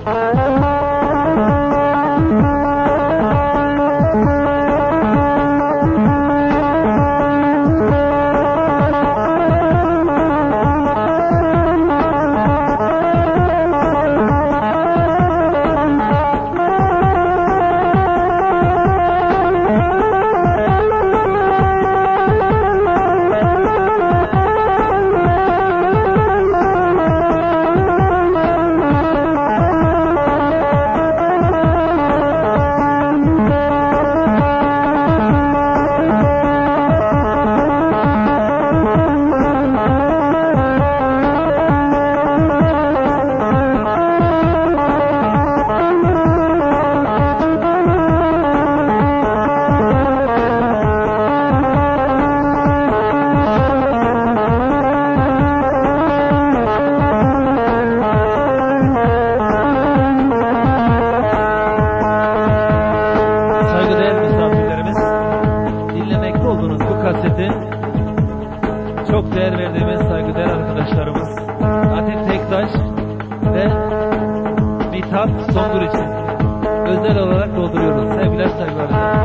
Çok değer verdiğimiz saygıdeğer arkadaşlarımız Atik Tektaş ve Mithat Songur için özel olarak dolduruyoruz. Sevgiler, saygılar.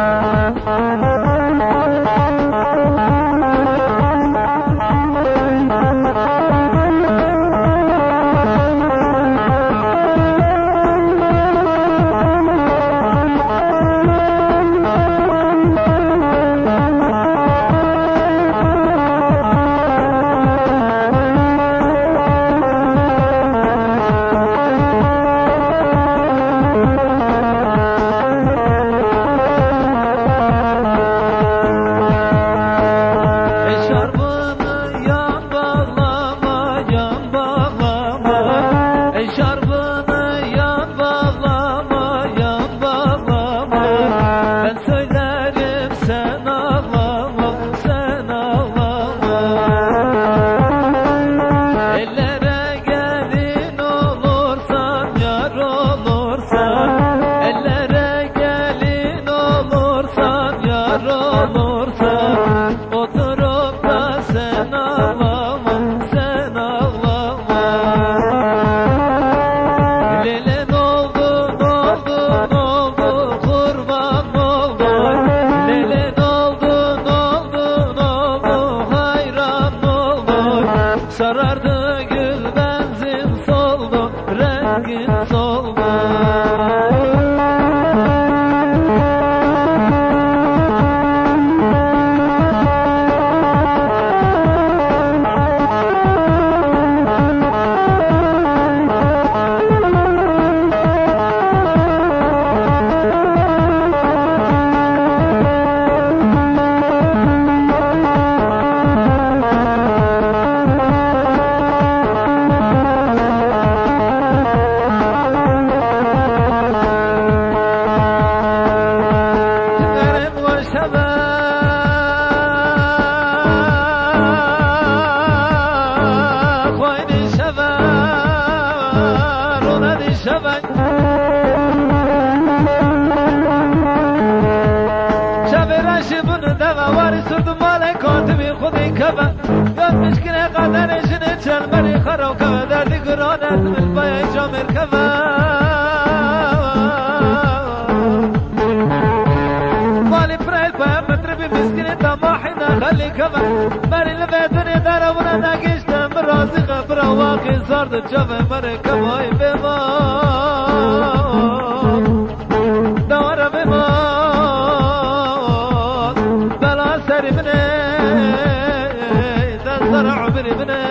Sarardı gül benzin soldu, rengin soldu. مشكلة قدر جنة المري خرو كذا ذكرانات من بيع جامر كذا مالي برايل بيع متربي مسكينة طماحنا خلي كذا مري لبيتني دارا ونا ناقش تمر راسي خبرا واقي صارت تشافي مري كماي بما دورا بما بلا سري مني زرع بني بني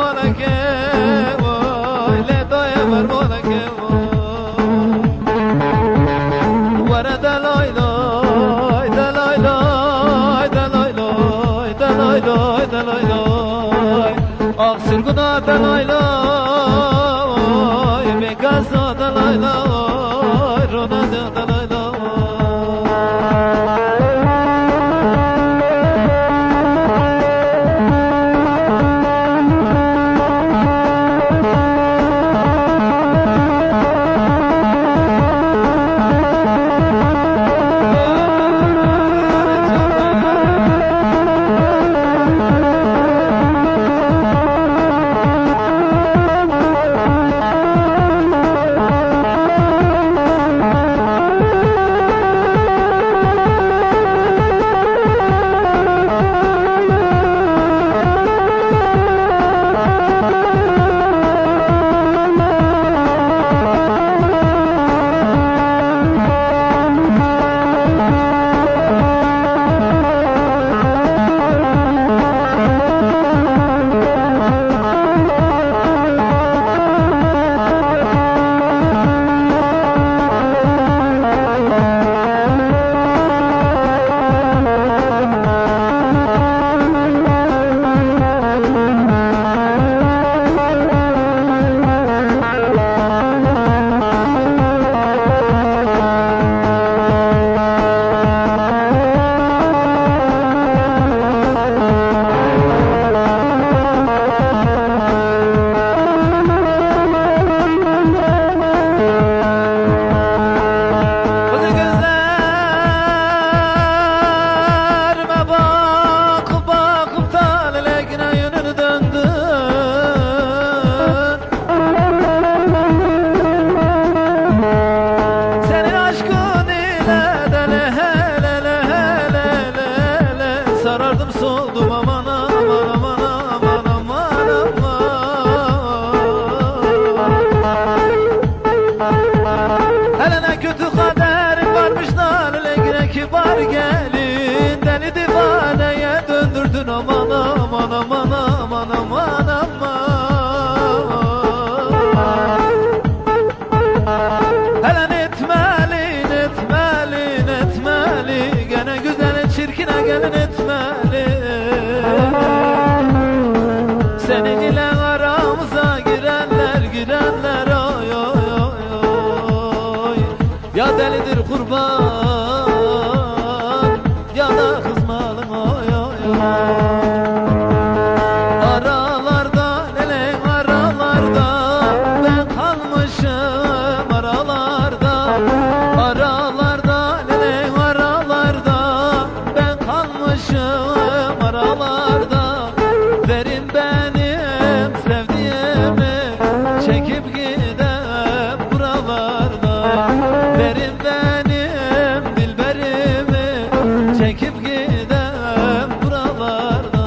فرمانك لدای فرمانك ورا دلای لای دلای لای دلای لای دلای لای دلای لای آخسر گنا دلای لای بگازا دلای لای رونا دلای لای sarardım soldum aman aman aman aman aman aman. Hele ne kötü kaderim varmış narlegine kibar gelin, deli divaneye döndürdün aman aman aman aman aman aman. Hele etmelin etmelin etmeli, gene güzel çirkine gelin etmeli. Senin ile aramıza girenler girenler oy oy oy oy. Ya delidir kurban ya da kızmalım oy oy oy. Aralarda lele aralarda ben kalmışım aralarda. Aralarda lele aralarda ben kalmışım aralarda. Verin benim sevdiğimi çekip gidem buralarda. Verin benim dilberimi çekip gidem buralarda.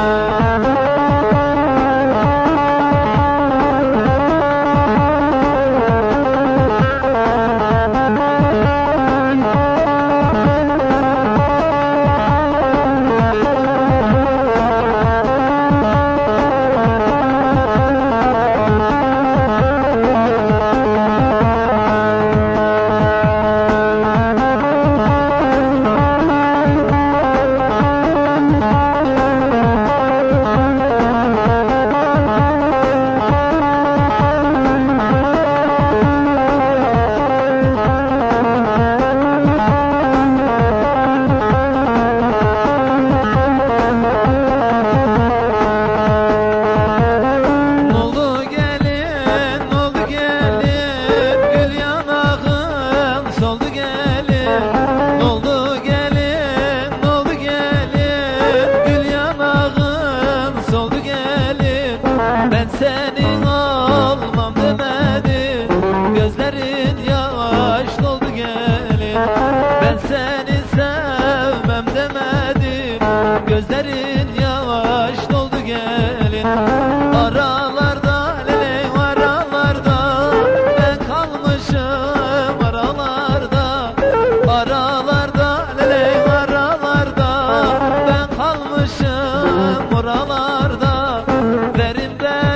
Ben senin olmam demedi, gözlerin yaş doldu gelin. Ben seni sevmem demedi, gözlerin yaş doldu gelin. Aralarda lele aralarda ben kalmışım aralarda. Aralarda lele aralarda ben kalmışım oralarda. Verin ben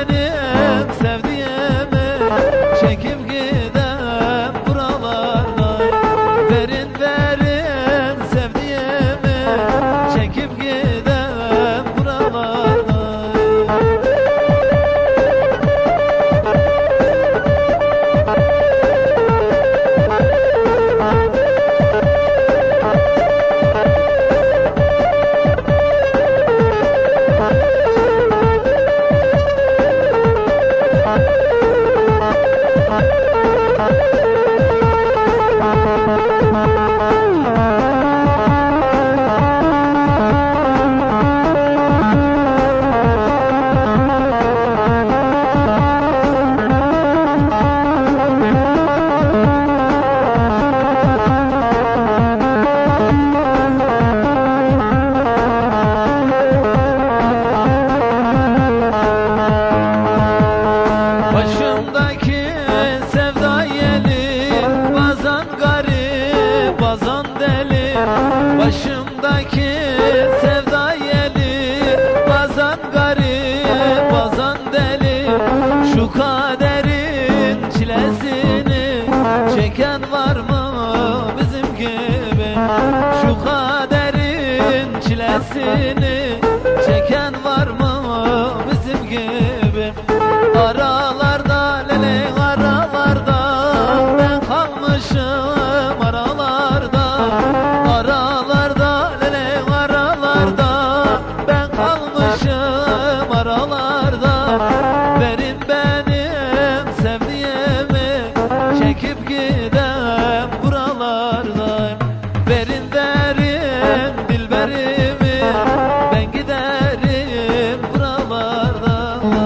Başımdaki sevda yeli, bazan garip, bazan deli. Başımdaki sevda yeli, bazan garip, bazan deli. Şu kaderin çilesini çeken var mı bizim gibi? Şu kaderin çilesini çeken var mı bizim gibi? Aralarda lele aralarda ben kalmışım aralarda. Aralarda lele aralarda ben kalmışım aralarda. Verin benim sevdiğimi çekip gidem buralarda. Verin derin dilberimi ben giderim buralarda.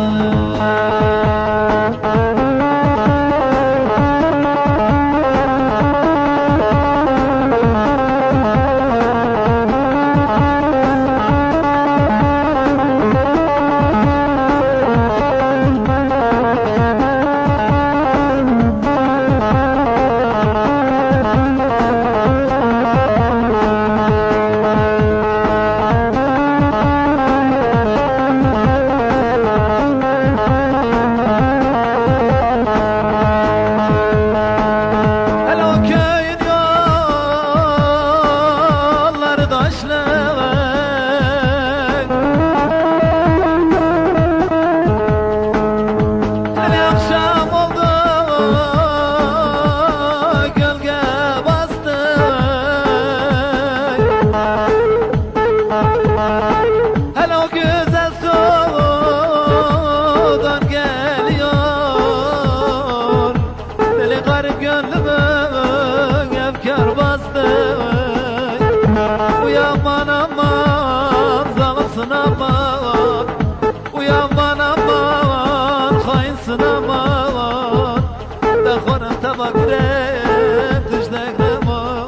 Uyanman aman zalimsin aman, uyanman aman hainsın aman. Dağların tabakre tüjdeğim aman.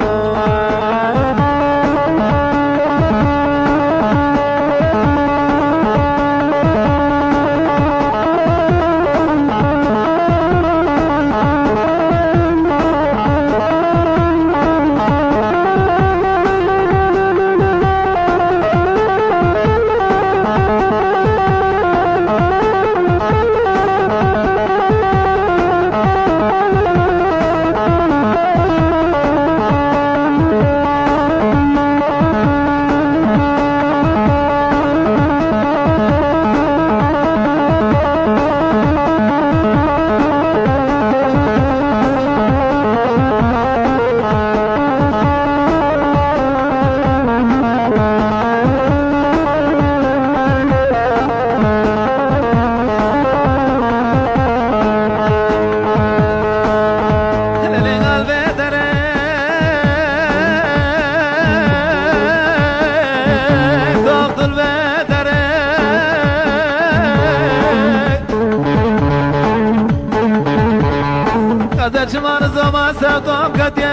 Kaderciman zaman sevdam katiye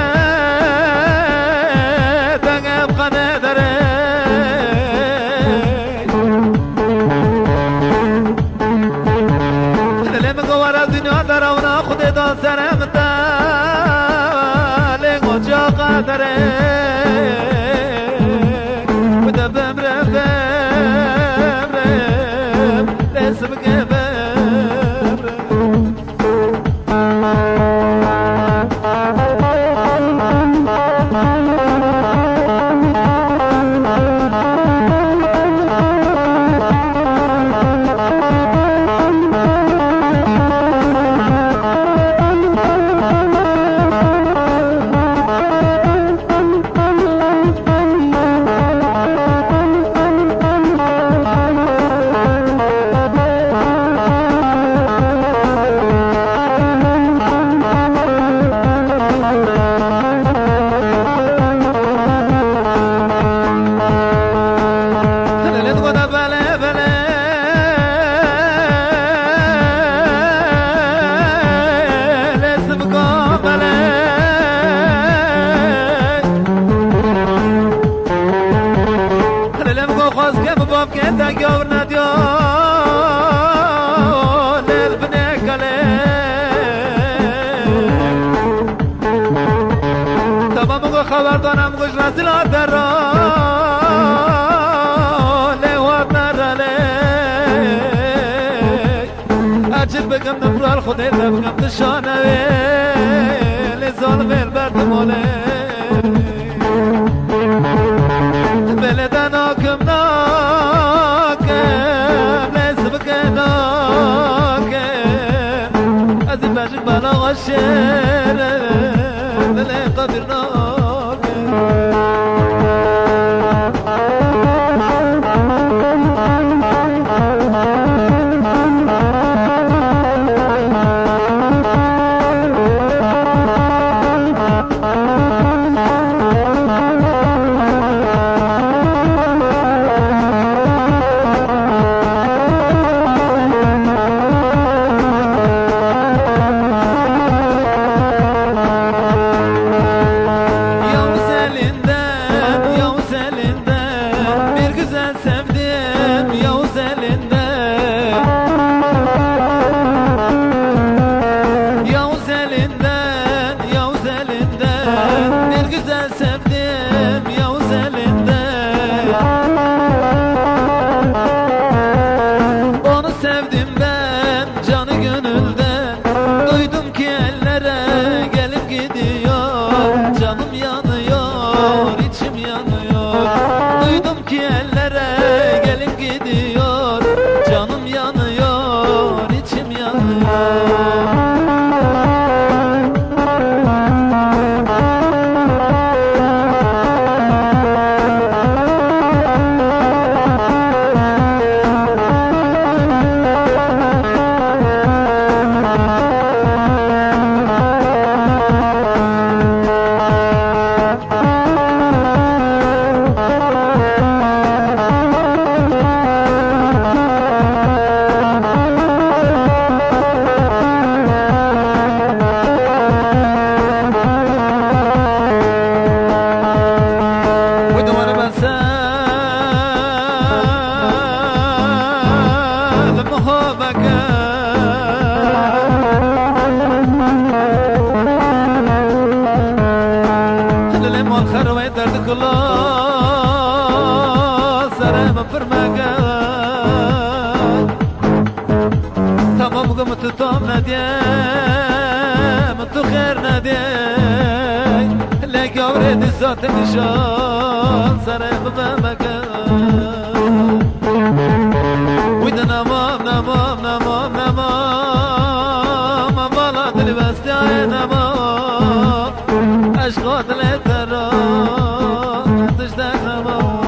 Tengep kanedere Dilimi kovara dünyada ravna Khudedan seremde Ling oca kadere Kude bemrem bemrem Lesim gebemrem نازل درا لوات نرالي أجل بكم نبرال خدي بكم تشانوي لظلم البرد مولي بلدنا كم ناكم ليس بكناكم أزل بجل بلا غشير للي قدر ناكم ذات النشان سري بمكان وإذا نمام نمام نمام نمام بلاد البست يا نمام أشغال الترى تشتاق نمام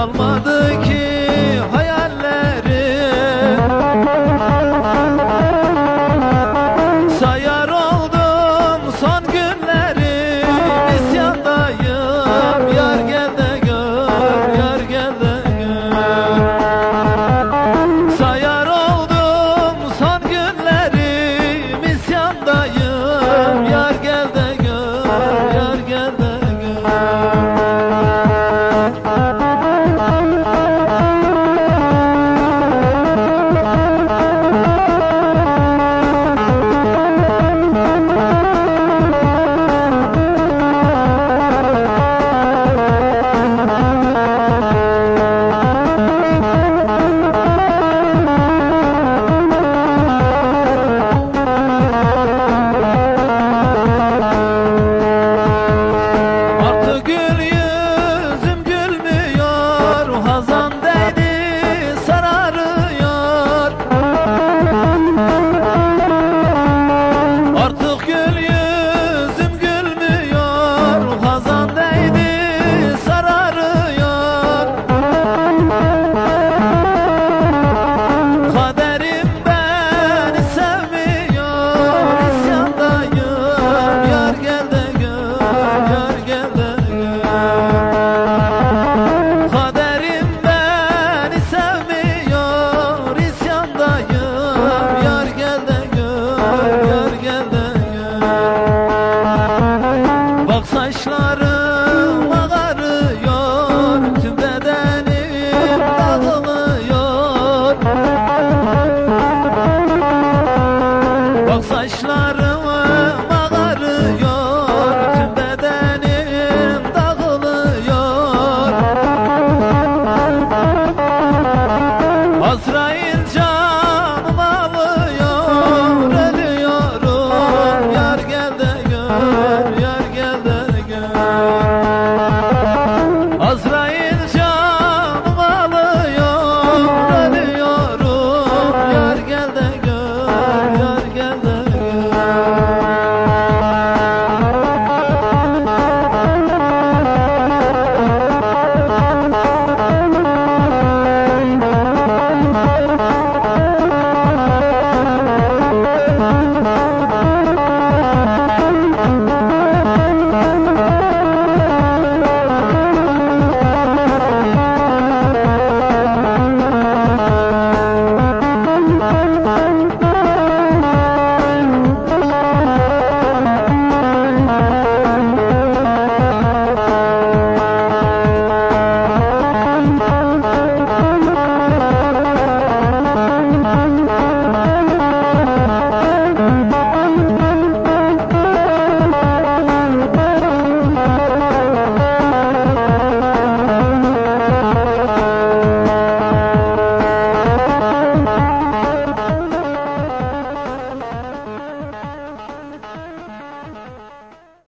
kalmadı.